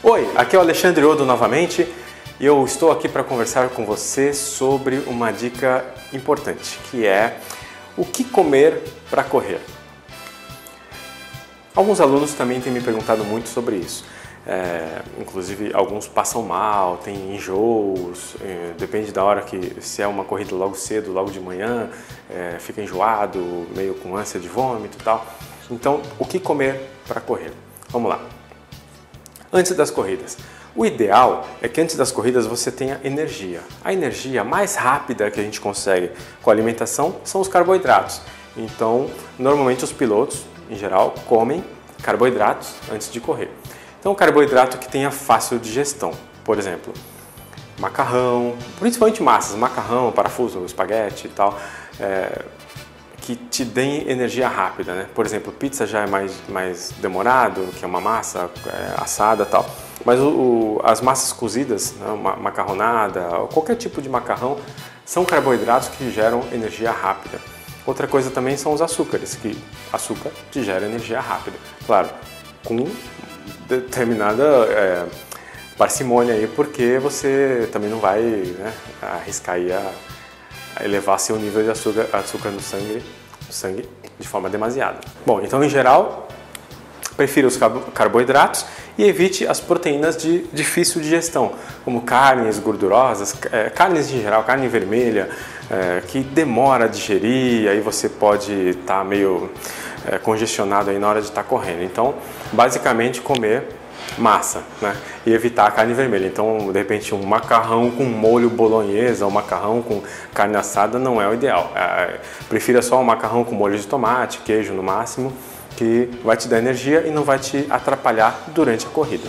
Oi, aqui é o Alexandre Odo novamente e eu estou aqui para conversar com você sobre uma dica importante, que é o que comer para correr. Alguns alunos também têm me perguntado muito sobre isso. Inclusive alguns passam mal, têm enjoos, depende da hora que, se é uma corrida logo cedo, logo de manhã, fica enjoado, meio com ânsia de vômito e tal. Então, o que comer para correr? Vamos lá. Antes das corridas. O ideal é que antes das corridas você tenha energia. A energia mais rápida que a gente consegue com a alimentação são os carboidratos. Então, normalmente os pilotos, em geral, comem carboidratos antes de correr. Então, carboidrato que tenha fácil digestão. Por exemplo, macarrão, principalmente massas, macarrão, parafuso, espaguete e tal, que te deem energia rápida, né? Por exemplo, pizza já é mais demorado, que é uma massa assada e tal. Mas as massas cozidas, né, macarronada, qualquer tipo de macarrão, são carboidratos que geram energia rápida. Outra coisa também são os açúcares, que açúcar te gera energia rápida. Claro, com determinada parcimônia aí, porque você também não vai, né, arriscar aí a elevar seu nível de açúcar no sangue de forma demasiada. Bom, então em geral, prefira os carboidratos e evite as proteínas de difícil digestão, como carnes gordurosas, carnes em geral, carne vermelha, que demora a digerir, aí você pode estar meio congestionado aí na hora de estar correndo. Então, basicamente comer massa, né? E evitar a carne vermelha. Então, de repente, um macarrão com molho bolonhesa ou macarrão com carne assada não é o ideal. Prefira só um macarrão com molho de tomate, queijo no máximo, que vai te dar energia e não vai te atrapalhar durante a corrida.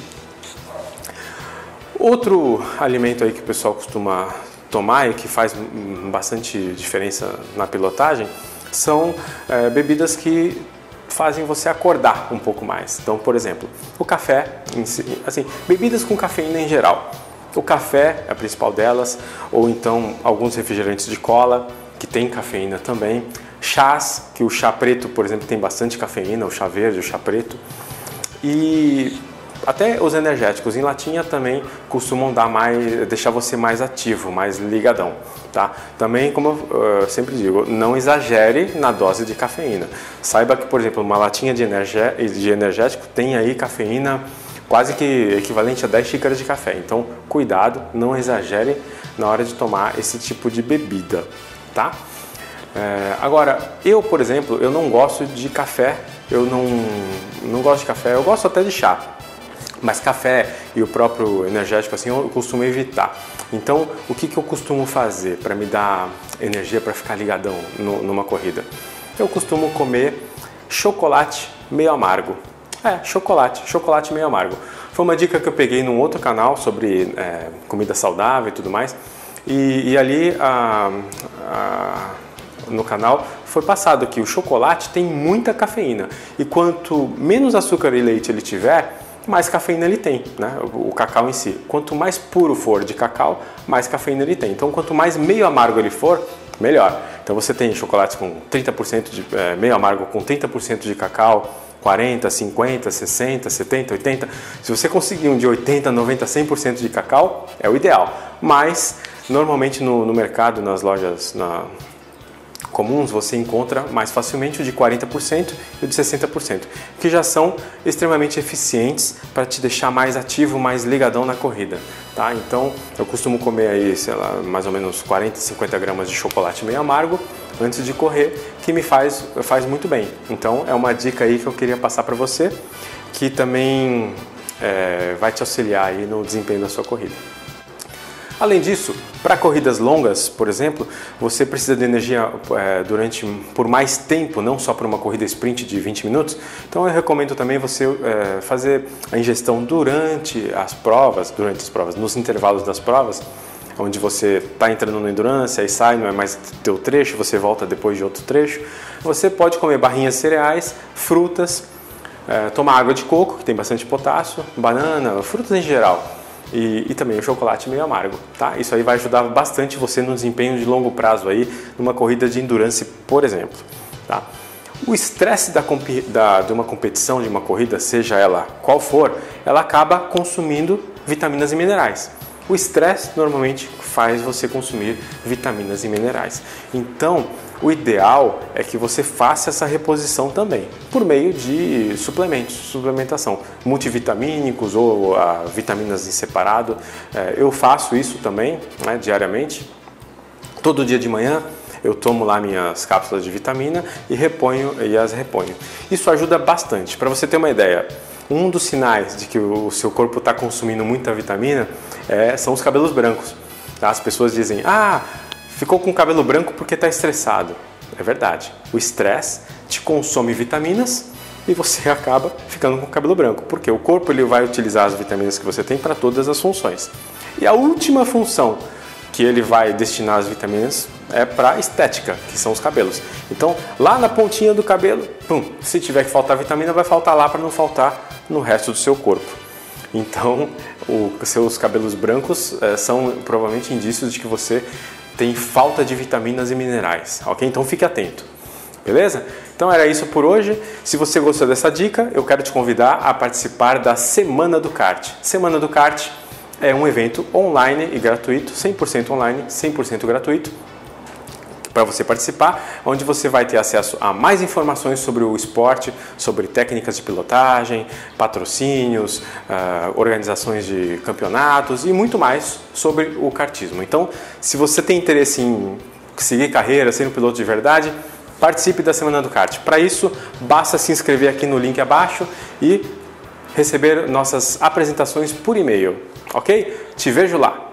Outro alimento aí que o pessoal costuma tomar e que faz bastante diferença na pilotagem são bebidas que fazem você acordar um pouco mais. Então, por exemplo, o café, assim, bebidas com cafeína em geral. O café é a principal delas, ou então alguns refrigerantes de cola, que tem cafeína também. Chás, que o chá preto, por exemplo, tem bastante cafeína, o chá verde, o chá preto. E até os energéticos em latinha também costumam deixar você mais ativo, mais ligadão, tá? Também, como eu sempre digo, não exagere na dose de cafeína. Saiba que, por exemplo, uma latinha de energético tem aí cafeína quase que equivalente a 10 xícaras de café. Então, cuidado, não exagere na hora de tomar esse tipo de bebida, tá? Agora, eu, por exemplo, eu não gosto de café, eu não gosto de café, eu gosto até de chá. Mas café e o próprio energético assim eu costumo evitar. Então, o que eu costumo fazer para me dar energia para ficar ligadão numa corrida? Eu costumo comer chocolate meio amargo. Chocolate meio amargo. Foi uma dica que eu peguei num outro canal sobre comida saudável e tudo mais. E ali no canal foi passado que o chocolate tem muita cafeína. E quanto menos açúcar e leite ele tiver, mais cafeína ele tem, né? O cacau em si. Quanto mais puro for de cacau, mais cafeína ele tem. Então, quanto mais meio amargo ele for, melhor. Então, você tem chocolates com 30% de meio amargo com 30% de cacau, 40, 50, 60, 70, 80. Se você conseguir um de 80, 90, 100% de cacau, é o ideal. Mas, normalmente no mercado, nas lojas comuns, você encontra mais facilmente o de 40% e o de 60%, que já são extremamente eficientes para te deixar mais ativo, mais ligadão na corrida, tá? Então, eu costumo comer aí, sei lá, mais ou menos 40, 50 gramas de chocolate meio amargo antes de correr, que me faz muito bem. Então, é uma dica aí que eu queria passar para você, que também vai te auxiliar aí no desempenho da sua corrida. Além disso, para corridas longas, por exemplo, você precisa de energia por mais tempo, não só para uma corrida sprint de 20 minutos. Então eu recomendo também você fazer a ingestão durante as provas, nos intervalos das provas, onde você está entrando no endurance, aí sai, não é mais teu trecho, você volta depois de outro trecho. Você pode comer barrinhas de cereais, frutas, tomar água de coco, que tem bastante potássio, banana, frutas em geral. E também o chocolate meio amargo, tá? Isso aí vai ajudar bastante você no desempenho de longo prazo aí, numa corrida de endurance, por exemplo, tá? O estresse de uma competição, de uma corrida, seja ela qual for, ela acaba consumindo vitaminas e minerais. O estresse normalmente faz você consumir vitaminas e minerais. Então, o ideal é que você faça essa reposição também, por meio de suplementos, suplementação, multivitamínicos ou vitaminas em separado. Eu faço isso também, né, diariamente. Todo dia de manhã eu tomo lá minhas cápsulas de vitamina e as reponho. Isso ajuda bastante. Para você ter uma ideia, um dos sinais de que o seu corpo está consumindo muita vitamina são os cabelos brancos. Tá? As pessoas dizem, ficou com cabelo branco porque está estressado. É verdade. O estresse te consome vitaminas e você acaba ficando com o cabelo branco, porque o corpo ele vai utilizar as vitaminas que você tem para todas as funções. E a última função que ele vai destinar as vitaminas é para estética, que são os cabelos. Então, lá na pontinha do cabelo, se tiver que faltar vitamina, vai faltar lá para não faltar no resto do seu corpo. Então, os seus cabelos brancos são provavelmente indícios de que você tem falta de vitaminas e minerais, ok? Então fique atento, beleza? Então era isso por hoje. Se você gostou dessa dica, eu quero te convidar a participar da Semana do Kart. Semana do Kart é um evento online e gratuito, 100% online, 100% gratuito, para você participar, onde você vai ter acesso a mais informações sobre o esporte, sobre técnicas de pilotagem, patrocínios, organizações de campeonatos e muito mais sobre o kartismo. Então, se você tem interesse em seguir carreira, ser um piloto de verdade, participe da Semana do Kart. Para isso, basta se inscrever aqui no link abaixo e receber nossas apresentações por e-mail, ok? Te vejo lá!